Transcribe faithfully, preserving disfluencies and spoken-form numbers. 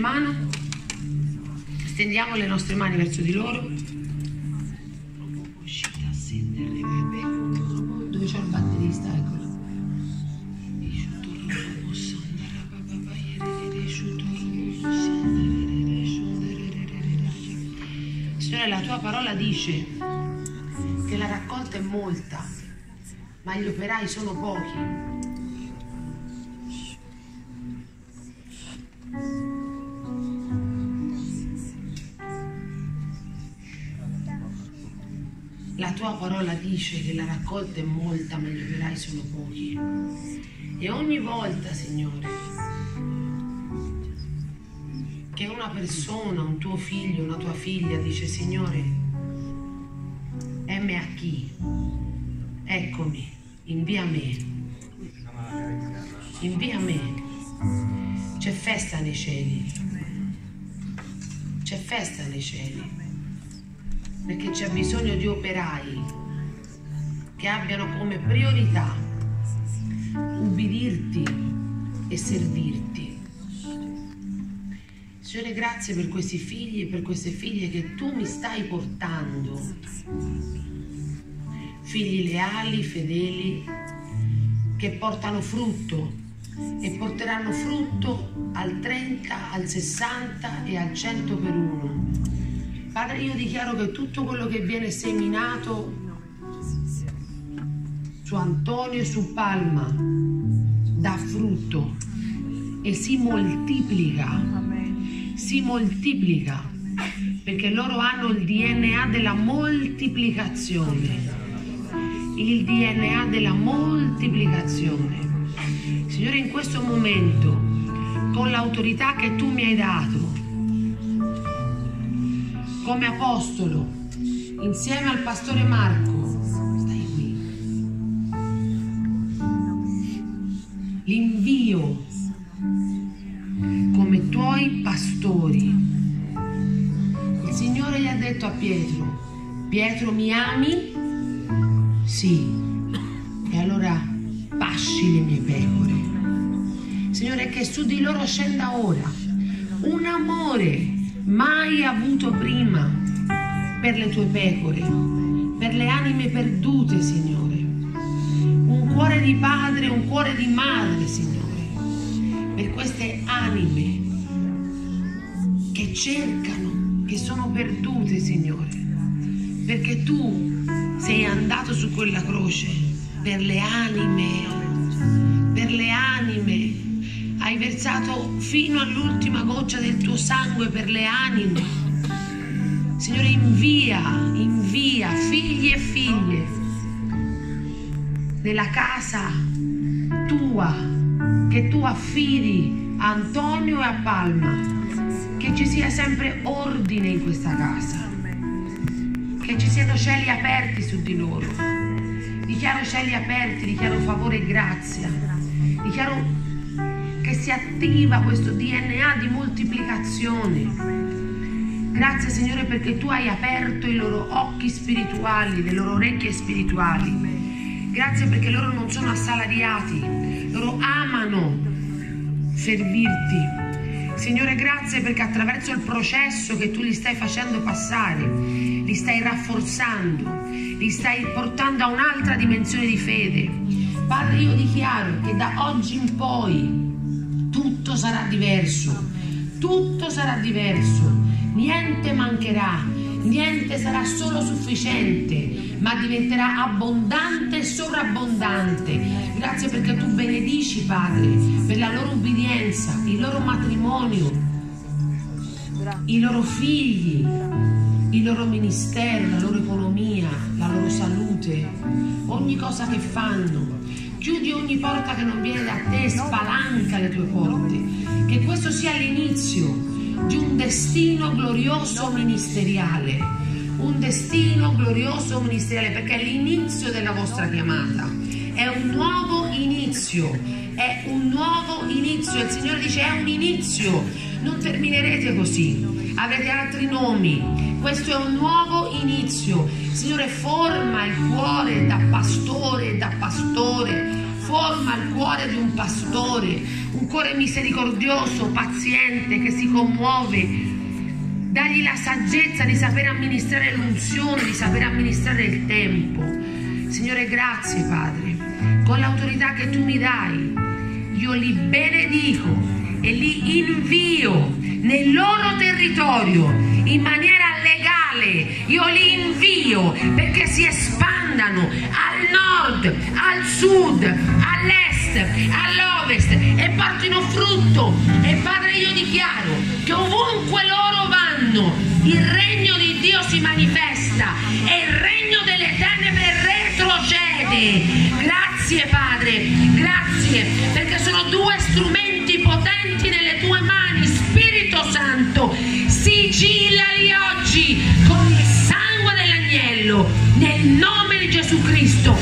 mano, stendiamo le nostre mani verso di loro. Dove c'è il batterista? Eccolo. Signore, la tua parola dice che la raccolta è molta, ma gli operai sono pochi. La tua parola dice che la raccolta è molta, ma gli operai sono pochi. E ogni volta, Signore, che una persona, un tuo figlio, una tua figlia dice: Signore, emme a chi? Eccomi, invia me. Invia me. C'è festa nei cieli. C'è festa nei cieli. Perché c'è bisogno di operai che abbiano come priorità ubbidirti e servirti. Signore, grazie per questi figli e per queste figlie che tu mi stai portando. Figli leali, fedeli, che portano frutto e porteranno frutto al trenta, al sessanta e al cento per uno. Padre, io dichiaro che tutto quello che viene seminato su Antonio e su Palma dà frutto e si moltiplica, si moltiplica, perché loro hanno il D N A della moltiplicazione, il D N A della moltiplicazione. Signore, in questo momento, con l'autorità che tu mi hai dato, come apostolo, insieme al pastore Marco, stai qui, l'invio come tuoi pastori. Il Signore gli ha detto a Pietro: Pietro, mi ami? Sì. E allora pasci le mie pecore. Signore, che su di loro scenda ora un amore mai avuto prima per le tue pecore, per le anime perdute, Signore. Un cuore di padre, un cuore di madre, Signore, per queste anime che cercano, che sono perdute, Signore, perché tu sei andato su quella croce per le anime, per le anime. Hai versato fino all'ultima goccia del tuo sangue per le anime. Signore, invia, invia figli e figlie nella casa tua, che tu affidi a Antonio e a Palma, che ci sia sempre ordine in questa casa, che ci siano cieli aperti su di loro. Dichiaro cieli aperti, dichiaro favore e grazia, dichiaro che si attiva questo D N A di moltiplicazione. Grazie, Signore, perché tu hai aperto i loro occhi spirituali, le loro orecchie spirituali. Grazie perché loro non sono assalariati, loro amano servirti. Signore, grazie perché attraverso il processo che tu li stai facendo passare, li stai rafforzando, li stai portando a un'altra dimensione di fede. Padre, io dichiaro che da oggi in poi tutto sarà diverso, tutto sarà diverso, niente mancherà, niente sarà solo sufficiente, ma diventerà abbondante e sovrabbondante. Grazie perché tu benedici, Padre, per la loro ubbidienza, il loro matrimonio, i loro figli, il loro ministero, la loro economia, la loro salute, ogni cosa che fanno. Chiudi ogni porta che non viene da te, spalanca le tue porte. Che questo sia l'inizio di un destino glorioso ministeriale. Un destino glorioso ministeriale, perché è l'inizio della vostra chiamata. È un nuovo inizio. È un nuovo inizio. Il Signore dice: è un inizio. Non terminerete così. Avrete altri nomi. Questo è un nuovo inizio. Signore, forma il cuore da pastore, da pastore, forma il cuore di un pastore, un cuore misericordioso, paziente, che si commuove. Dagli la saggezza di saper amministrare l'unzione, di saper amministrare il tempo. Signore, grazie Padre, con l'autorità che tu mi dai, io li benedico e li invio nel loro territorio in maniera legale. Io li invio perché si espandano al nord, al sud, all'est, all'ovest e portino frutto. E Padre, io dichiaro che ovunque loro vanno il regno di Dio si manifesta e il regno delle tenebre retrocede. Grazie Padre, grazie, perché sono due strumenti potenti nelle tue mani. Spirito Santo, sigillali oggi con il sangue dell'agnello nel nome di Gesù Cristo.